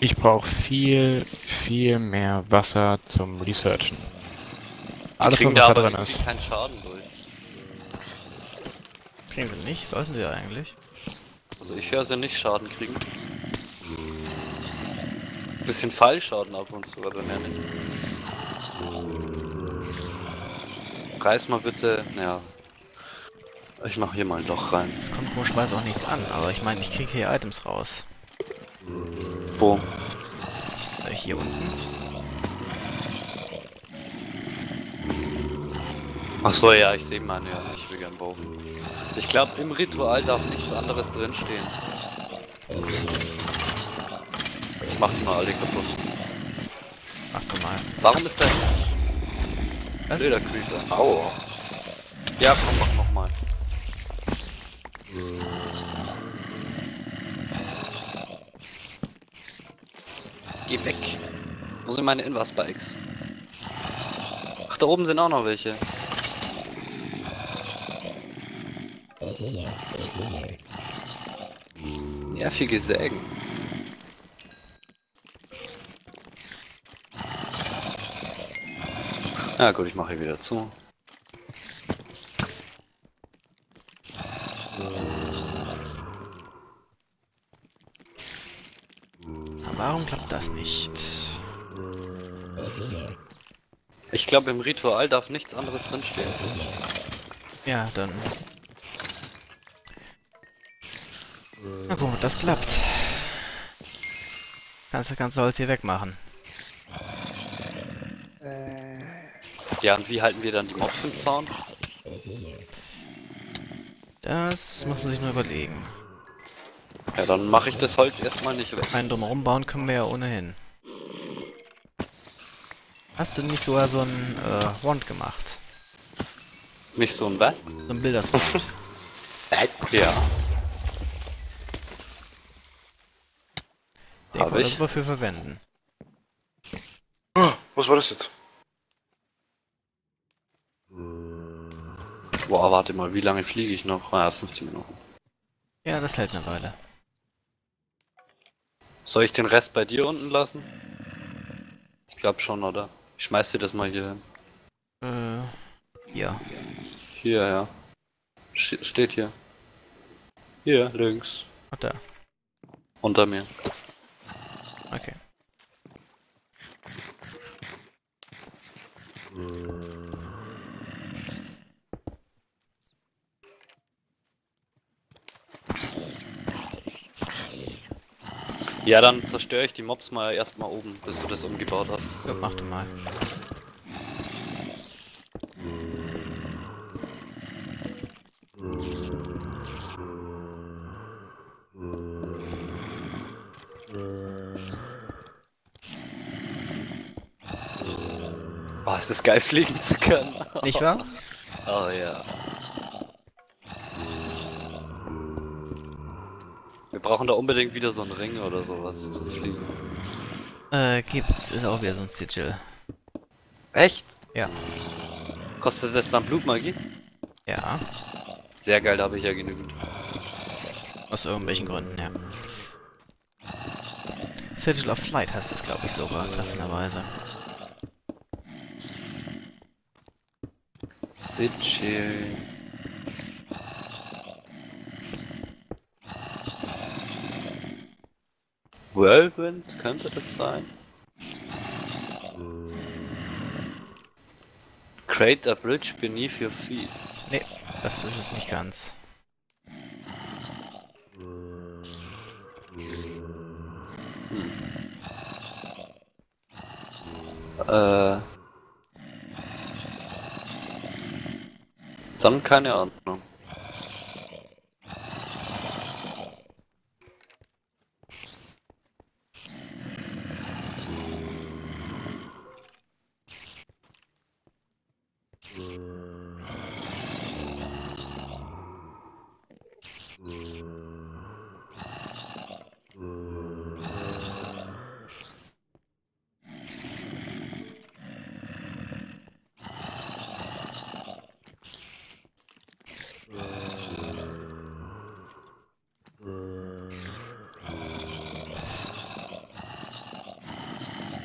Ich brauche viel mehr Wasser zum Researchen. Die Alles, kriegen was da da aber drin irgendwie ist. keinen Schaden durch. Kriegen sie nicht? Sollten sie ja eigentlich. Also ich höre sie nicht Schaden kriegen. Bisschen Fallschaden ab und zu, aber mehr nicht. Reiß mal bitte. Naja. Ich mache hier mal ein Loch rein. Es kommt komischerweise auch nichts an, aber ich meine, ich kriege hier Items raus. Wo? Hier unten. Ach so, ja, ich sehe meine ja. Ich will gern baufen. Ich glaube, im Ritual darf nichts anderes drinstehen. Ich mach die mal alle kaputt. Mach du mal. Warum ist der Was? blöder Creeper? Au. Ja, komm, mach nochmal. Geh weg. Wo sind meine Invar-Spikes? Ach, da oben sind auch noch welche. Nervige Sägen. Ja gut, ich mache hier wieder zu. Warum klappt das nicht? Ich glaube, im Ritual darf nichts anderes drinstehen. Ja, dann. Na gut, das klappt. Kannst du ganz Holz hier wegmachen. Ja, und wie halten wir dann die Mobs im Zaun? Das muss man sich nur überlegen. Ja, dann mache ich das Holz erstmal nicht weg. Einen drumherum bauen können wir ja ohnehin. Hast du nicht sogar so ein Wand gemacht? Nicht so ein Bett? So ein Bilderswand. Ja. Den kann man das dafür verwenden. Oh, was war das jetzt? Boah, warte mal, wie lange fliege ich noch? Ah, ja, 15 Minuten. Ja, das hält eine Weile. Soll ich den Rest bei dir unten lassen? Ich glaube schon, oder? Ich schmeiß dir das mal hier hin. Ja. Hier, ja. Steht hier. Hier, links. Ach da. Unter mir. Okay. Ja, dann zerstöre ich die Mobs mal erstmal oben, bis du das umgebaut hast. Ja, mach du mal. Boah, ist das geil, fliegen zu können. Nicht wahr? Oh ja. Wir brauchen da unbedingt wieder so einen Ring oder sowas zum Fliegen. Gibt's. Ist auch wieder so ein Sigil. Echt? Ja. Kostet das dann Blutmagie? Ja. Sehr geil, da habe ich ja genügend. Aus irgendwelchen Gründen, ja. Sigil of Flight heißt es, glaube ich, sogar, treffenderweise. Sigil. Whirlwind könnte das sein? Create a bridge beneath your feet. Nee, das ist es nicht ganz. Dann keine Ahnung.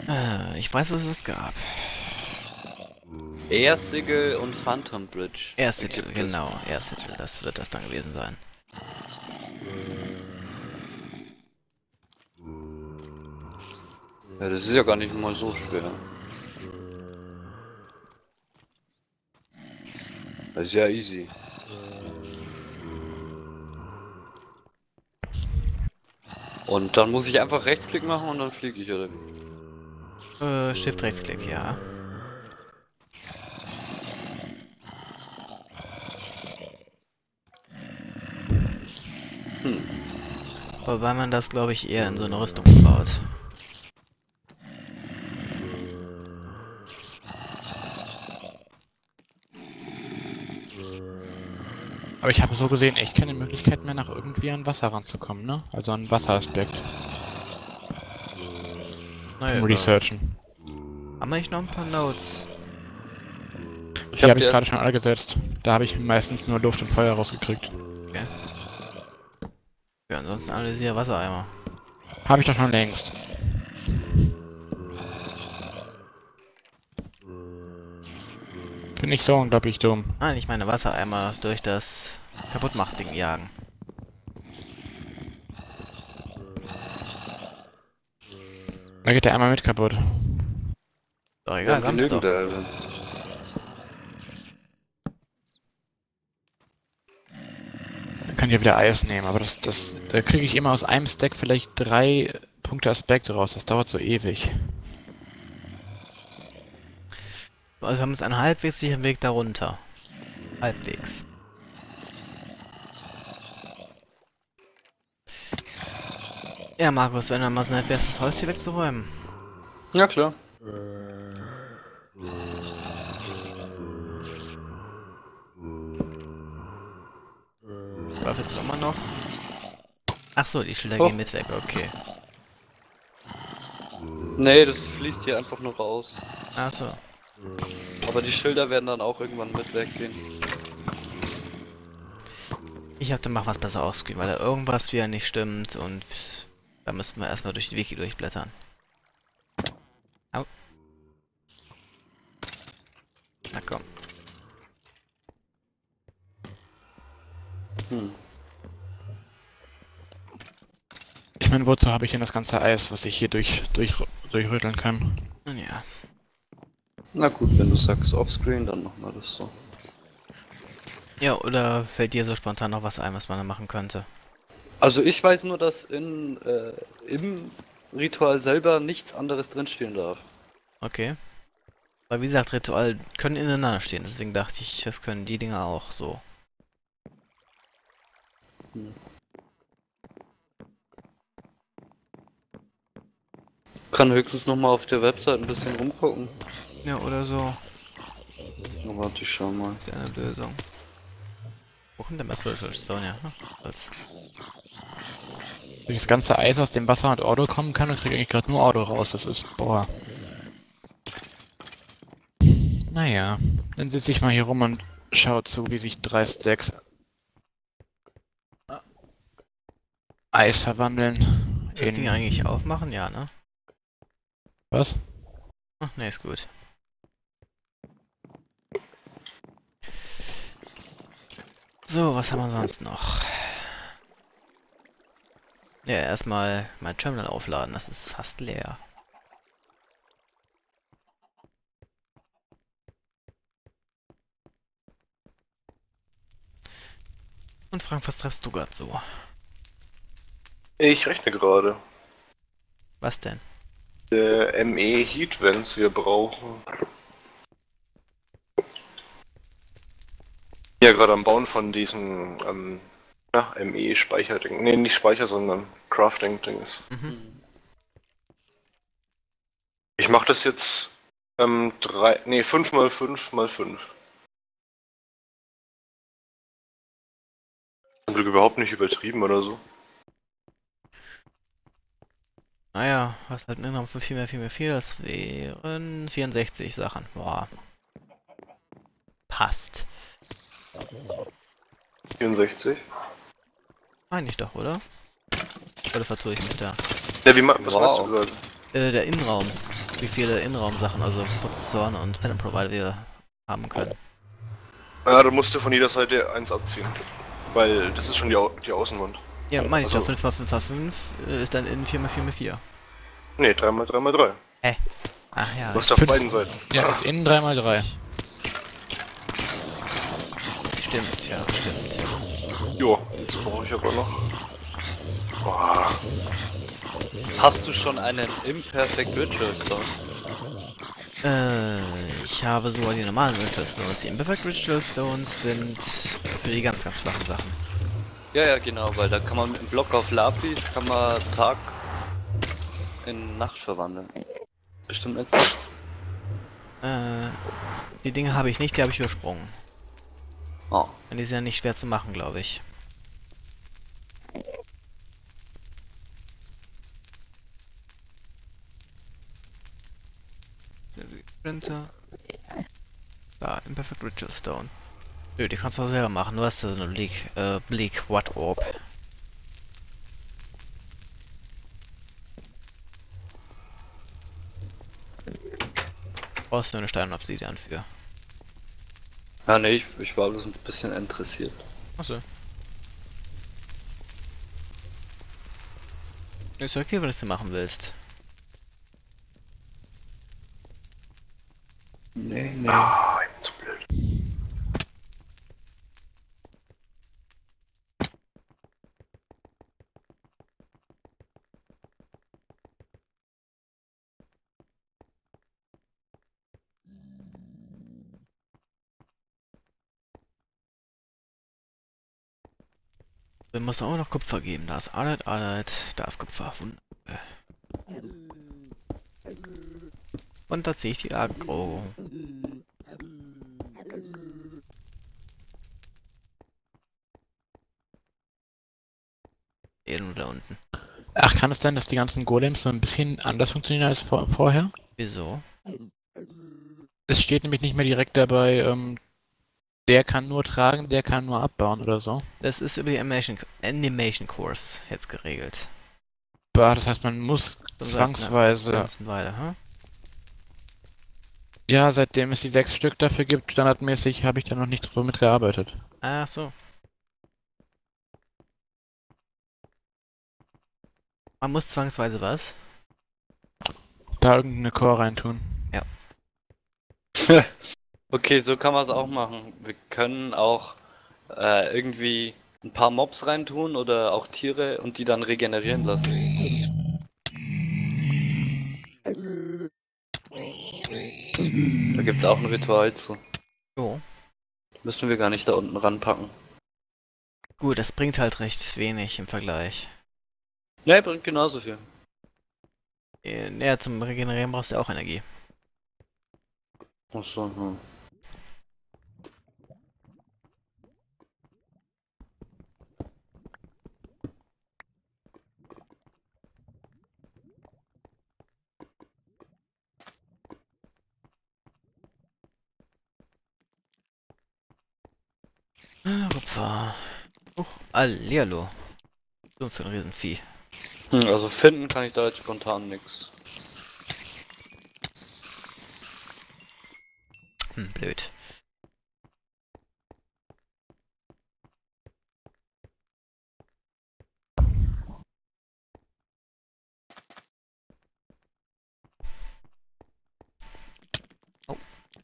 Ich weiß, dass es gab. Airsigil und Phantom Bridge. Erste, Gibt es. genau, erste, das wird das dann gewesen sein. Ja, das ist ja gar nicht mal so schwer. Das ist ja easy. Und dann muss ich einfach Rechtsklick machen und dann fliege ich, oder wie? Shift Rechtsklick, ja. Wobei man das, glaube ich, eher in so eine Rüstung baut. Aber ich habe so gesehen echt keine Möglichkeit mehr, nach irgendwie an Wasser ranzukommen, ne? Also an Wasseraspekt. Naja, Zum Researchen. haben wir nicht noch ein paar Notes? Die habe ich gerade schon alle gesetzt. Da habe ich meistens nur Luft und Feuer rausgekriegt. Okay. Ja, ansonsten analysiere Wassereimer. Habe ich doch schon längst. Bin ich so unglaublich dumm. Nein, ich meine Wassereimer durch das Kaputtmacht-Ding jagen. Da geht der einmal mit kaputt. Doch egal, wir haben's doch. Dann kann ich ja wieder Eis nehmen, aber da kriege ich immer aus einem Stack vielleicht 3 Punkte Aspekt raus. Das dauert so ewig. Also wir haben jetzt einen halbwegs sicheren Weg darunter. Halbwegs. Ja, Markus, wenn du mal so nett wärst, das Holz hier wegzuräumen. Ja, klar. Läuft jetzt immer noch? Ach so, die Schilder Oh. gehen mit weg, okay. Nee, das fließt hier einfach nur raus. Ach so. Aber die Schilder werden dann auch irgendwann mit weggehen. Ich hab dann mach was besser ausgehen, weil da irgendwas wieder nicht stimmt und da müssten wir erstmal durch die Wiki durchblättern. Au. Na komm. Ich meine, wozu habe ich denn das ganze Eis, was ich hier durchrütteln kann? Nun ja. Na gut, wenn du sagst offscreen, dann machen wir das so. Ja, oder fällt dir so spontan noch was ein, was man da machen könnte? Also ich weiß nur, dass im Ritual selber nichts anderes drinstehen darf. Okay. Weil wie gesagt, Ritual können ineinander stehen, deswegen dachte ich, das können die Dinger auch so. Kann höchstens nochmal auf der Website ein bisschen rumgucken. Ja, oder so. Na, warte, ich schau mal. Das wäre eine Lösung. Wo kommt der Master Stone? Ja, als Wenn das ganze Eis aus dem Wasser und Auto kommen kann, dann kriege ich eigentlich gerade nur Auto raus. Das ist, boah. Naja, dann sitze ich mal hier rum und schaue zu, wie sich 3 Stacks Eis verwandeln. das Ding eigentlich aufmachen? Ja, ne? Was? Ach, ne, ist gut. So, was haben wir sonst noch? Ja, erstmal mein Terminal aufladen, das ist fast leer. Und Frank, was treibst du gerade so? Ich rechne gerade. Was denn? ME Heat Vents wir brauchen. Ja, gerade am Bauen von diesen ME Speicherding. Ne, nicht Speicher, sondern Crafting-Dings. Mhm. Ich mache das jetzt 5x5x5. Zum Glück überhaupt nicht übertrieben oder so. Naja, was halt ein Innenraum von 4x4x4, das wären 64 Sachen. Boah. Passt. 64. Meine ich doch, oder? Oder vertue ich mich da? Ja, was Wow. meinst du gerade? Der Innenraum. wie viele Innenraumsachen, also Prozessoren und Pattern Provider wir haben können. Ja, da musst du von jeder Seite eins abziehen. Weil das ist schon die Außenwand. Ja, meine ich Also- doch, 5x5x5 ist dann in 4x4x4. Nee, 3x3x3. Ach ja, Du hast auf Fünf- beiden Seiten. Ja, ist innen 3x3. stimmt, ja, stimmt. Jo, jetzt brauche ich aber noch. Boah, Hast du schon einen Imperfect Ritual Stone? Ich habe sogar die normalen Ritual Stones. Die Imperfect Ritual Stones sind für die ganz, ganz schwachen Sachen. Ja, genau, weil da kann man mit einem Block auf Lapis, kann man Tag in Nacht verwandeln. Bestimmt jetzt nicht. Die Dinge habe ich nicht, die habe ich übersprungen. Oh. Und die sind ja nicht schwer zu machen, glaube ich. Printer. Da, Imperfect Ritual Stone. Nö, die kannst du auch selber machen. Du hast so eine Bleak What Orb. Brauchst du eine Stein und Obsidian für. Ja, nee, ich war bloß ein bisschen interessiert. Achso. Ist okay, wenn du es machen willst. Nee. ich bin zu blöd. Wir müssen auch noch Kupfer geben. Da ist Arbeit, da ist Kupfer. Wunderbar. Und da ziehe ich die Agro. Nur da unten. Ach, kann es sein, dass die ganzen Golems so ein bisschen anders funktionieren als vorher? Wieso? Es steht nämlich nicht mehr direkt dabei, der kann nur tragen, der kann nur abbauen oder so. Das ist über die Animation Course jetzt geregelt. Bah, das heißt, man muss Schon zwangsweise... Eine ganzen Weile, hm? Ja, seitdem es die 6 Stück dafür gibt, standardmäßig, habe ich da noch nicht drüber mitgearbeitet. Ach so. Man muss zwangsweise was? Da irgendeine Core reintun. Okay, so kann man es auch machen. Wir können auch irgendwie ein paar Mobs reintun oder auch Tiere und die dann regenerieren lassen. Da gibt's auch ein Ritual zu. Jo. Müssen wir gar nicht da unten ranpacken. Gut, das bringt halt recht wenig im Vergleich. Ja, bringt genauso viel. Ja, zum Regenerieren brauchst du auch Energie. Achso, hm. Kupfer. Hallihallo. So für ein Riesenvieh. Also finden kann ich da jetzt spontan nix. Blöd. Oh.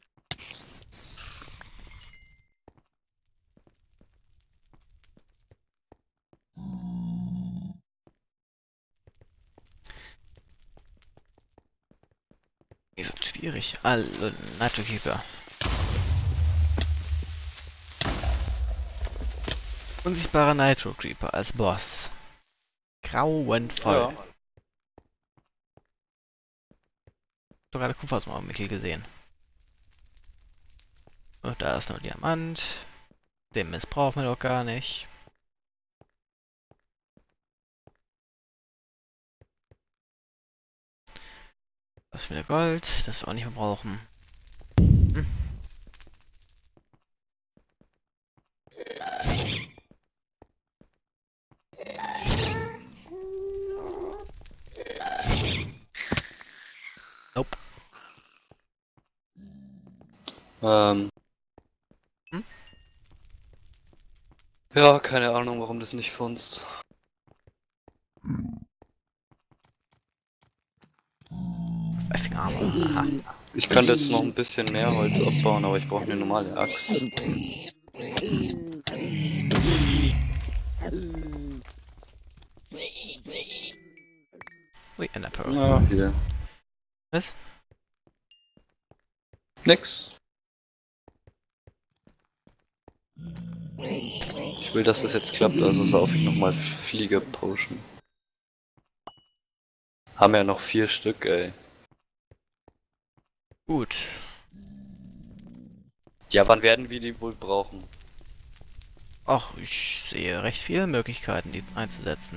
Ist schwierig. Hallo, Nacho Keeper. Unsichtbarer Nitro Creeper als Boss. Grauenvoll. Ja. Ich habe gerade Kupfer aus dem Mittel gesehen. Und da ist nur Diamant. Den missbrauchen wir doch gar nicht. Das ist wieder Gold, das wir auch nicht mehr brauchen. Hm. Nope. Ähm. Hm? Ja, keine Ahnung, warum das nicht funzt. Effing Armor. Aha. Ich könnte jetzt noch ein bisschen mehr Holz abbauen, aber ich brauche eine normale Axt. Ui, Enderpearl. Ja, hier. Was? Nix. Ich will, dass das jetzt klappt, also sauf ich nochmal Flieger-Potion. Haben ja noch 4 Stück, ey. Gut. Ja, wann werden wir die wohl brauchen? Ach, ich sehe recht viele Möglichkeiten, die einzusetzen.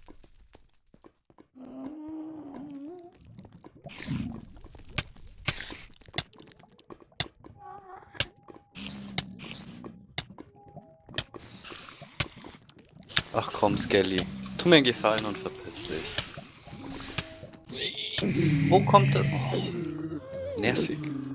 Ach komm, Skelly. Tu mir einen Gefallen und verpiss dich. Wo kommt das? Oh, nervig.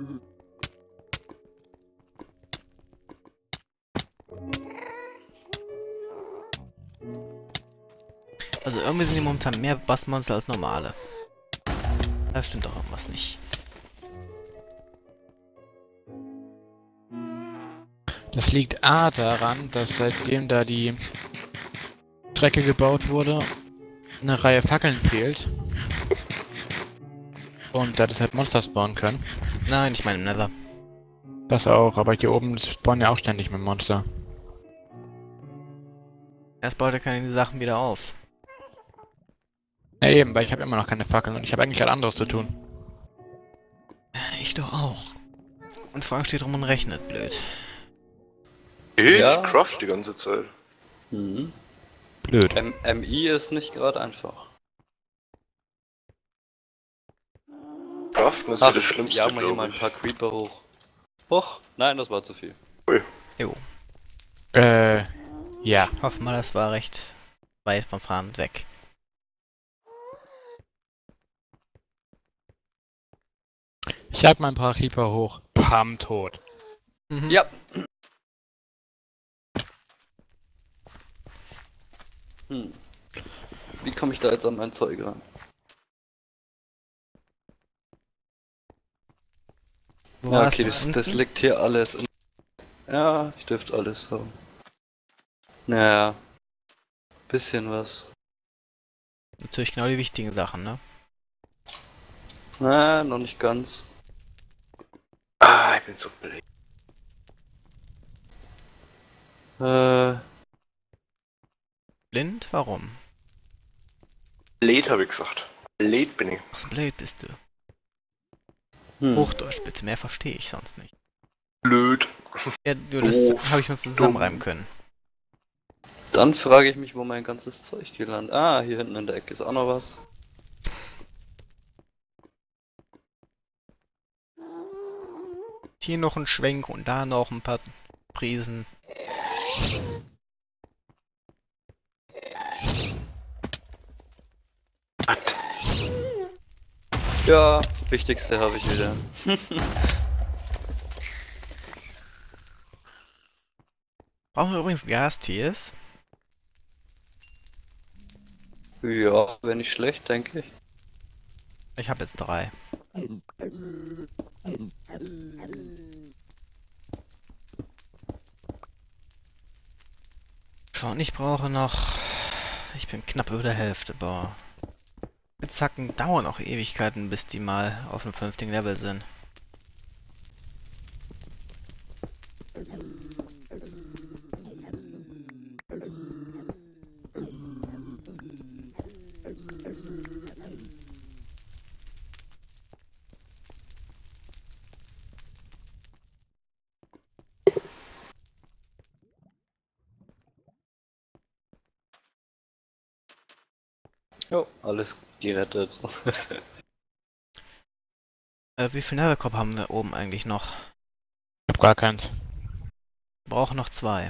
Also irgendwie sind die momentan mehr Bassmonster als normale. Da stimmt doch irgendwas nicht. Das liegt A daran, dass seitdem da die Strecke gebaut wurde, eine Reihe Fackeln fehlt. Und da deshalb Monster spawnen können. Nein, ich meine im Nether. Das auch, aber hier oben spawnen ja auch ständig mit Monster. Erst baut er keine Sachen wieder auf. Ja eben, weil ich habe immer noch keine Fackeln und ich habe eigentlich gerade anderes zu tun. Ich doch auch. Und Frank steht rum und rechnet, blöd. Ich Ja. craft die ganze Zeit. Mhm. Blöd. MI ist nicht gerade einfach. Craften ist ja das Schlimmste, ja, mal hier glaube mal ein ich. paar Creeper hoch. Och, nein, das war zu viel. Jo. Ja. Hoffen wir, das war recht weit vom Fahren weg. Ich jag mal ein paar Creeper hoch. Pam, tot. Mhm. Ja. Wie komme ich da jetzt an mein Zeug ran? Wo Ja, war's? okay, das Unten? liegt hier alles in... Ja, ich dürfte alles haben. Naja. Bisschen was. Natürlich genau die wichtigen Sachen, ne? Na, noch nicht ganz. Ah, ich bin so blöd. Blind? Warum? Blöd habe ich gesagt. Blöd bin ich. Ach, so blöd bist du. Hm. Hochdeutsch bitte, mehr verstehe ich sonst nicht. Blöd. Ja, du, das habe ich uns zusammenreimen können. Dann frage ich mich, wo mein ganzes Zeug gelandet. Ah, hier hinten in der Ecke ist auch noch was. Hier noch ein Schwenk und da noch ein paar Prisen. Was? Ja, wichtigste habe ich wieder. Brauchen wir übrigens Gastiers? Ja, wäre nicht schlecht, denke ich. Ich habe jetzt 3. Schon, ich brauche noch... Ich bin knapp über der Hälfte, boah. Zacken dauern auch Ewigkeiten, bis die mal auf einem vernünftigen Level sind. Jo, alles gerettet. Wie viel Nethercore haben wir oben eigentlich noch? Ich hab gar keins. Wir brauchen noch 2.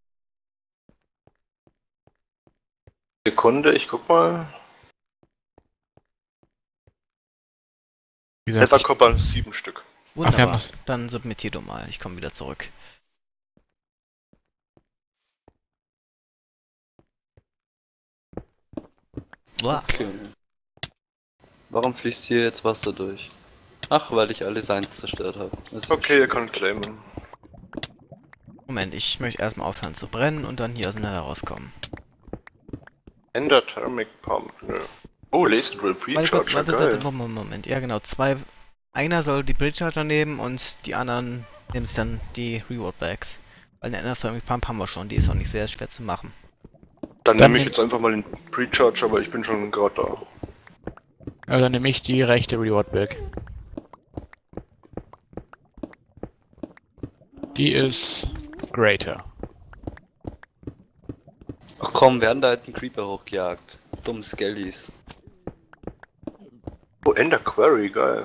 Sekunde, ich guck mal. Wie gesagt, Nethercopper 7 Stück. Wunderbar. das- Dann submittier du mal. Ich komme wieder zurück. Boah. Okay. Warum fließt hier jetzt Wasser durch? Ach, weil ich alle Seins zerstört habe. Ist Okay, ihr könnt claimen. Moment, ich möchte erstmal aufhören zu brennen und dann hier auseinander rauskommen. Endothermic Pump, nö. Oh, Laser Drill Warte kurz, Precharger, warte, geil. Moment. Ja genau, einer soll die Bridge Charger nehmen und die anderen nehmen sich dann die Reward Bags. Weil eine Endothermic Pump haben wir schon, die ist auch nicht sehr schwer zu machen. Dann Dann nehme ich nehm- jetzt einfach mal den Precharger, aber ich bin schon gerade da. Also dann nehme ich die rechte Reward Bag. Die ist greater. Ach komm, wir haben da jetzt einen Creeper hochgejagt. Dumm Skellies. Oh, Ender Quarry, geil.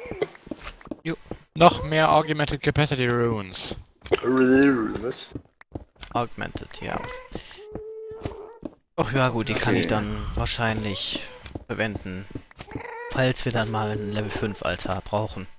Noch mehr Augmented Capacity Runes. Was? Augmented, ja. Ach ja gut, die kann Okay. ich dann wahrscheinlich verwenden. Falls wir dann mal einen Level 5 Altar brauchen.